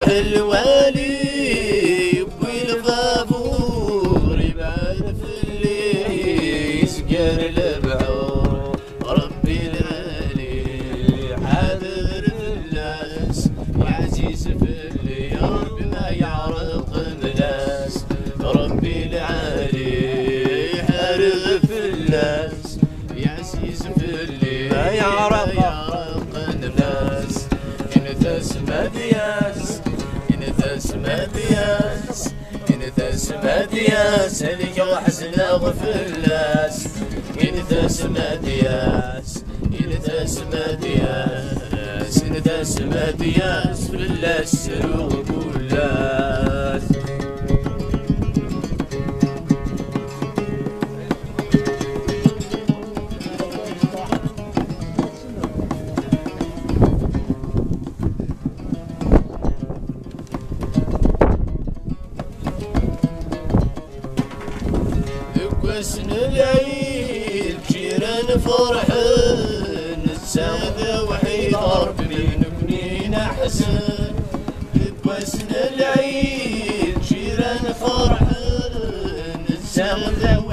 الوالي يبوي الغفور يبان في اللي يسقر البعور ربي العلي حاضر الناس وعزيز في اللي يا رب ما يعرق الناس ربي العلي حاضر في الناس يا عزيز في اللي ما يعرق الناس انت اسمد ياس انت اسمد ياس انت اسمد ياس هلك وحزنا غفلاس انت اسمد ياس انت اسمد ياس انت اسمد ياس فلاس وقولاس وسن العيد جيران فرحان السادة وحيد ربي نكونين أحسن وسن العيد جيران فرحان السادة